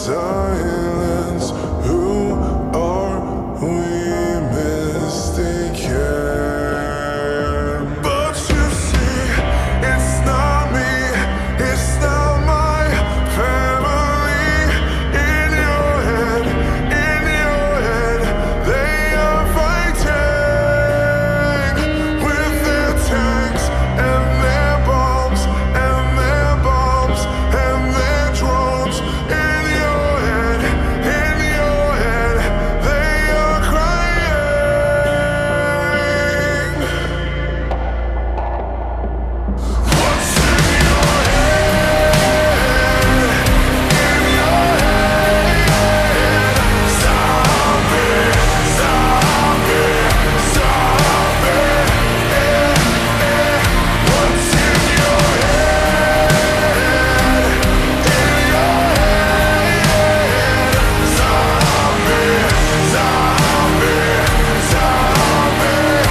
silence. Who are we mistaken? But you see, it's not me, it's not my family. In your head, they are fighting with their tanks and their bombs and their bombs and their drones. In your head, they are crying. What's in your head? In your head, zombie, zombie, zombie. What's in your head? In your head, zombie, zombie, zombie.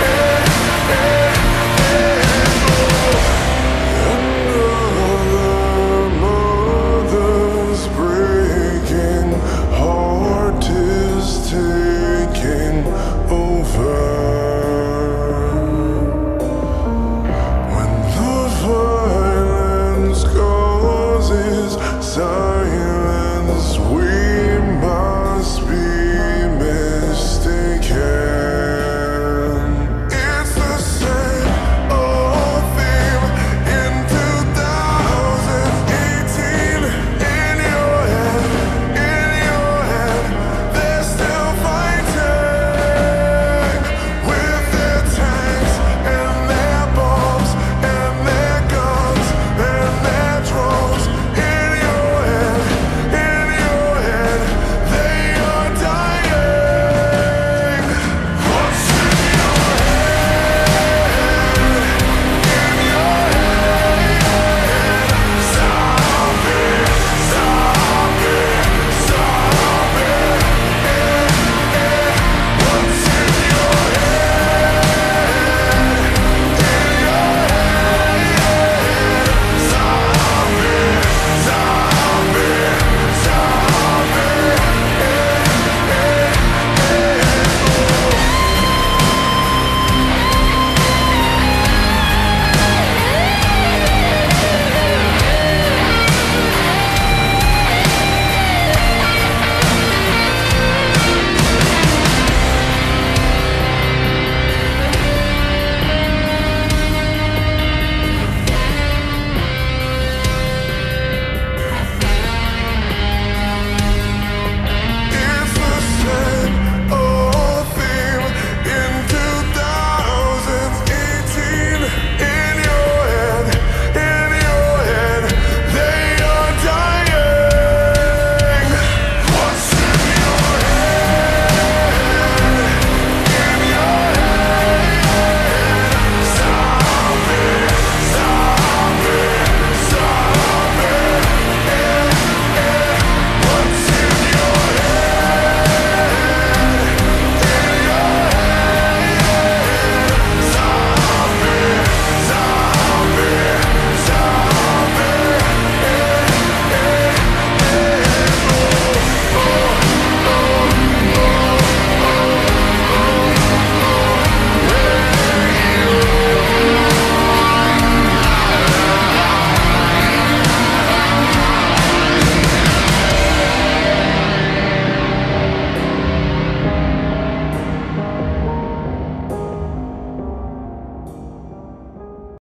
Another mother's breaking, heart is taking over. When the violence causes silence.